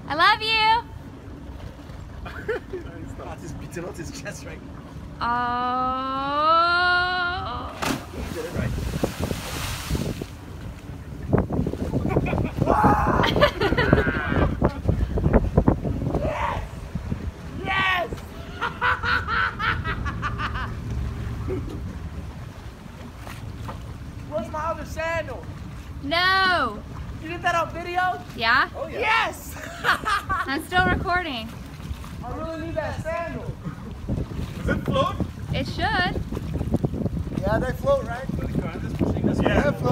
I love you. Oh, just beats it on his chest, right? Oh. You did it right. Yes! Yes! Where's my other sandal? No. You did that on video? Yeah? Oh yeah. Yes! I'm still recording. I really need that sandal. Does it float? It should. Yeah, they float, right? Yeah.